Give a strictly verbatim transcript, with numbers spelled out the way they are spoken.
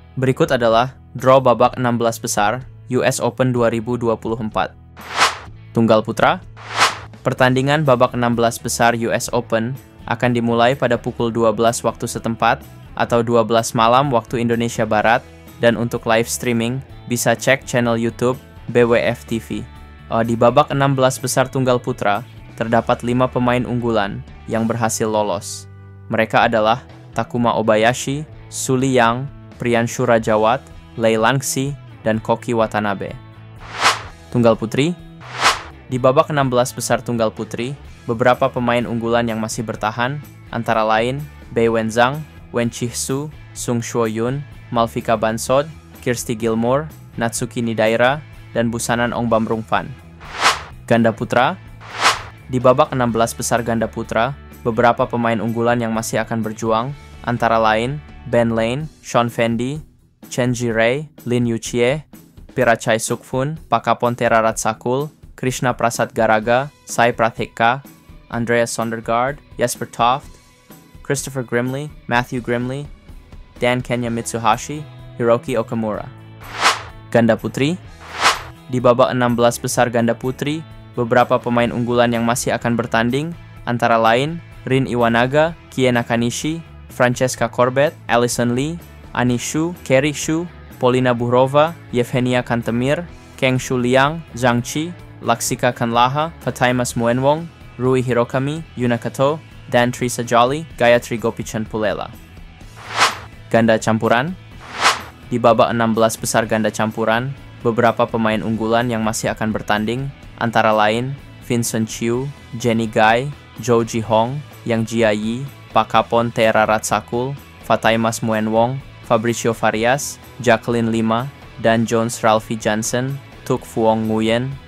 Berikut adalah draw babak enam belas besar U S Open dua ribu dua puluh empat. Tunggal putra. Pertandingan babak enam belas besar U S Open akan dimulai pada pukul dua belas waktu setempat atau dua belas malam waktu Indonesia Barat, dan untuk live streaming bisa cek channel YouTube B W F T V. Uh, di babak enam belas besar tunggal putra, terdapat lima pemain unggulan yang berhasil lolos. Mereka adalah Takuma Obayashi, Su Liyang, Priyanshu Rajawat, Lei Langxi, dan Koki Watanabe. Tunggal putri. Di babak enam belas besar tunggal putri, beberapa pemain unggulan yang masih bertahan, antara lain Bai Wenzhang, Wen Qixu, Sung Shuoyun, Malvika Bansod, Kirsty Gilmore, Natsuki Nidaira, dan Busanan Ong Bamrungpan. Ganda putra. Di babak enam belas besar ganda putra, beberapa pemain unggulan yang masih akan berjuang, antara lain Ben Lane, Sean Fendi, Chen Jirei, Lin Yuchie, Pirachai Sukfun, Pakapon Teraratsakul, Krishna Prasad Garaga, Sai Pratheka, Andreas Sondergaard, Jesper Toft, Christopher Grimley, Matthew Grimley, Dan Kenya Mitsuhashi, Hiroki Okamura. Ganda putri. Di babak enam belas besar ganda putri, beberapa pemain unggulan yang masih akan bertanding, antara lain Rin Iwanaga, Kie Nakanishi, Francesca Corbett, Alison Lee, Ani Shu, Kerry Shu, Polina Buhrova, Yevgenia Kantemir, Kang Shu Liang, Zhang Qi, Laksika Kanlaha, Fataimas Muenwong, Rui Hirokami, Yuna Kato, dan Trisa Jolly, Gayatri Gopichan Pulela. Ganda campuran. Di babak enam belas besar ganda campuran, beberapa pemain unggulan yang masih akan bertanding, antara lain Vincent Chiu, Jenny Gai, Zhou Jihong, Yang Jiayi, Pakapon Teraratsakul, Fataimas Muenwong, Fabricio Farias, Jacqueline Lima, Dan Jones Ralphie Jansen, Tuk Fuong Nguyen,